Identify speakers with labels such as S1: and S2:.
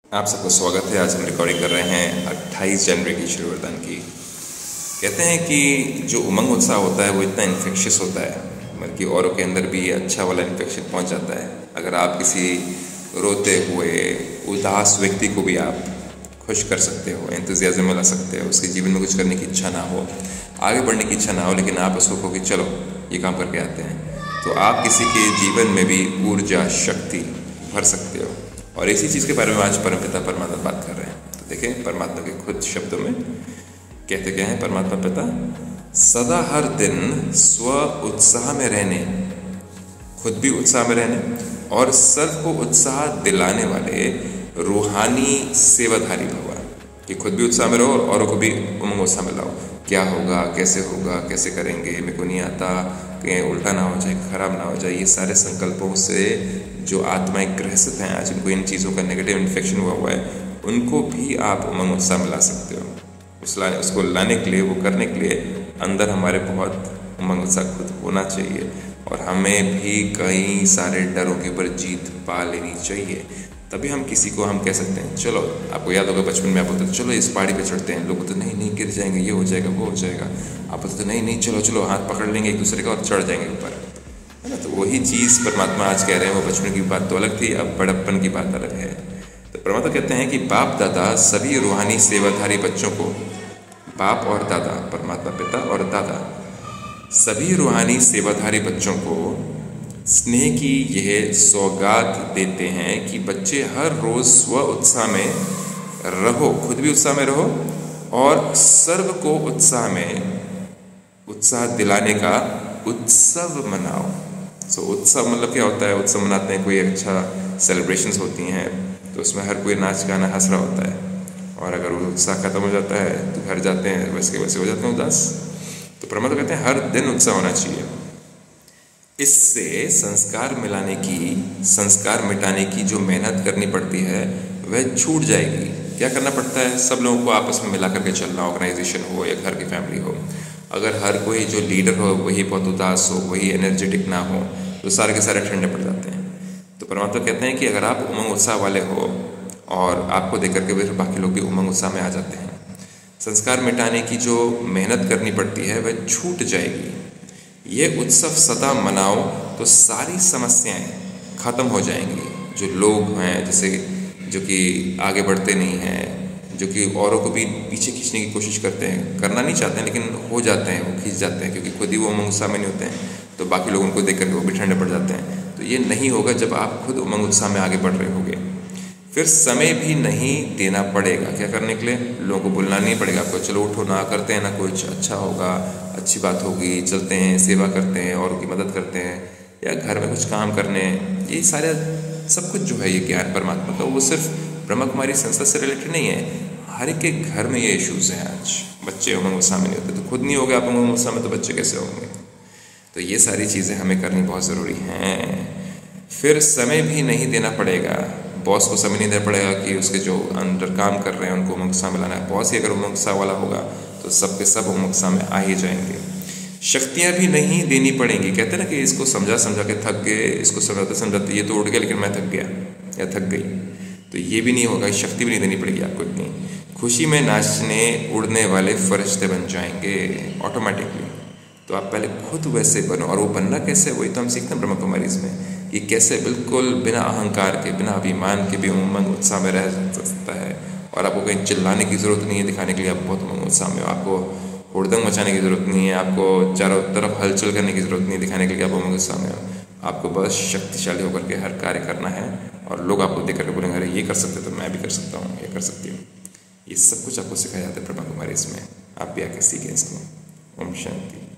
S1: आप सबका स्वागत है। आज हम रिकॉर्डिंग कर रहे हैं 28 जनवरी की ईश्वर वरदान की। कहते हैं कि जो उमंग उत्साह होता है वो इतना इन्फेक्शियस होता है, बल्कि औरों के अंदर भी अच्छा वाला इन्फेक्शन पहुंच जाता है। अगर आप किसी रोते हुए उदास व्यक्ति को भी आप खुश कर सकते हो, एंथुजियाज्म में ला सकते हो, उसके जीवन में कुछ करने की इच्छा ना हो, आगे बढ़ने की इच्छा ना हो, लेकिन आप उसको कहो कि चलो ये काम करके आते हैं, तो आप किसी के जीवन में भी ऊर्जा शक्ति भर सकते हो। और इसी चीज़ के बारे में आज परमपिता परमात्मा बात कर रहे हैं। तो देखें, परमात्मा के खुद शब्दों में कहते क्या हैं परमात्मा पिता, सदा हर दिन स्व उत्साह में रहने, खुद भी उत्साह में रहने और सबको उत्साह दिलाने वाले रूहानी सेवाधारी भवा, कि खुद भी उत्साह में रहो और औरों को भी उमंग उत्साह में लाओ। क्या होगा, कैसे करेंगे, मेरे को नहीं आता, कहीं उल्टा ना हो जाए, खराब ना हो जाए, ये सारे संकल्पों से जो आत्माएं ग्रसित हैं, आज उनको इन चीज़ों का नेगेटिव इन्फेक्शन हुआ है, उनको भी आप उमंग उत्साह में ला सकते हो। उसको लाने के लिए, वो करने के लिए अंदर हमारे बहुत उमंग उत्साह खुद होना चाहिए और हमें भी कई सारे डरों के ऊपर जीत पा लेनी चाहिए। तभी हम किसी को हम कह सकते हैं, चलो, आपको याद होगा बचपन में आप बोलते चलो इस पहाड़ी पे चढ़ते हैं, लोग बोलते नहीं नहीं गिर जाएंगे, ये हो जाएगा, वो हो जाएगा। आप बोलते नहीं नहीं चलो चलो, हाथ पकड़ लेंगे एक दूसरे का और चढ़ जाएंगे ऊपर, है ना। तो वही चीज़ परमात्मा आज कह रहे हैं। वो बचपन की बात तो अलग थी, अब बड़प्पन की बात अलग है। तो परमात्मा कहते हैं कि बाप दादा सभी रूहानी सेवाधारी बच्चों को, बाप और दादा, परमात्मा पिता और दादा, सभी रूहानी सेवाधारी बच्चों को स्नेह की यह सौगात देते हैं कि बच्चे हर रोज़ स्व उत्साह में रहो, खुद भी उत्साह में रहो और सर्व को उत्साह दिलाने का उत्सव मनाओ। उत्सव मतलब क्या होता है? उत्सव मनाते हैं, कोई अच्छा सेलिब्रेशंस होती हैं तो उसमें हर कोई नाच गाना हंस रहा होता है, और अगर वो उत्साह खत्म हो जाता है तो घर जाते हैं वैसे के वैसे हो जाते हैं उदास। तो परमात्मा कहते हैं हर दिन उत्साह होना चाहिए। इससे संस्कार मिटाने की जो मेहनत करनी पड़ती है वह छूट जाएगी। क्या करना पड़ता है? सब लोगों को आपस में मिला करके चलना, ऑर्गेनाइजेशन हो या घर की फैमिली हो। अगर हर कोई जो लीडर हो वही बहुत उदास हो, वही एनर्जेटिक ना हो, तो सारे के सारे ठंडे पड़ जाते हैं। तो परमात्मा कहते हैं कि अगर आप उमंग उत्साह वाले हो और आपको देख करके फिर बाकी लोग भी उमंग उत्साह में आ जाते हैं, संस्कार मिटाने की जो मेहनत करनी पड़ती है वह छूट जाएगी। ये उत्सव सदा मनाओ तो सारी समस्याएं खत्म हो जाएंगी। जो लोग हैं जैसे जो कि आगे बढ़ते नहीं हैं, जो कि औरों को भी पीछे खींचने की कोशिश करते हैं, करना नहीं चाहते हैं लेकिन हो जाते हैं, वो खींच जाते हैं क्योंकि खुद ही वो उमंग उत्साह में नहीं होते हैं, तो बाकी लोगों को देख करके वो भी ठंडे पड़ जाते हैं। तो ये नहीं होगा जब आप खुद उमंग उत्साह में आगे बढ़ रहे होगे। फिर समय भी नहीं देना पड़ेगा क्या करने के लिए? लोगों को बुलाना नहीं पड़ेगा आपको, चलो उठो ना, करते हैं ना, कुछ अच्छा होगा, अच्छी बात होगी, चलते हैं, सेवा करते हैं, औरों की मदद करते हैं, या घर में कुछ काम करने। ये सारे सब कुछ जो है ये ज्ञान परमात्मा का, वो सिर्फ ब्रह्मा कुमारी संस्था से रिलेटेड नहीं है। हर एक के घर में ये इश्यूज़ हैं। आज बच्चे उमंग उत्साह में नहीं होते, तो खुद नहीं होगा आप उमंग उत्साह में, तो बच्चे कैसे होंगे? तो ये सारी चीज़ें हमें करनी बहुत ज़रूरी हैं। फिर समय भी नहीं देना पड़ेगा, बॉस को समय नहीं देना पड़ेगा कि उसके जो अंडर काम कर रहे हैं उनको उमंग उत्साह में लाना है। बॉस ही अगर उमंग उत्साह वाला होगा तो सबके सब उमंग उत्साह में आ ही जाएंगे। शक्तियाँ भी नहीं देनी पड़ेंगी। कहते हैं ना कि इसको समझा के थक गए, इसको समझाते ये तो उड़ गया लेकिन मैं थक गया या थक गई, तो ये भी नहीं होगा। शक्ति भी नहीं देनी पड़ेगी आपको इतनी। खुशी में नाचने उड़ने वाले फरिश्ते बन जाएंगे ऑटोमेटिकली। तो आप पहले खुद वैसे बनो, और वो बनना कैसे, वही तो हम सीखते हैं ब्रह्मा कुमारीज़ में, कि कैसे बिल्कुल बिना अहंकार के, बिना अभिमान के भी उमंग उत्साह में रह सकता है। और आपको कहीं चिल्लाने की ज़रूरत नहीं है दिखाने के लिए आप बहुत उमंग उत्साह में हो। आपको हुड़दंग मचाने की ज़रूरत नहीं है, आपको चारों तरफ हलचल करने की ज़रूरत नहीं है दिखाने के लिए आप उमंग उत्साह में हो। आपको बस शक्तिशाली होकर के हर कार्य करना है, और लोग आपको देख करके बोलेंगे अरे ये कर सकते तो मैं भी कर सकता हूँ, ये कर सकती हूँ। ये सब कुछ आपको सिखाया जाता है ब्रह्मा कुमारी इसमें, आप भी आके सीखें इसको। ओम शांति।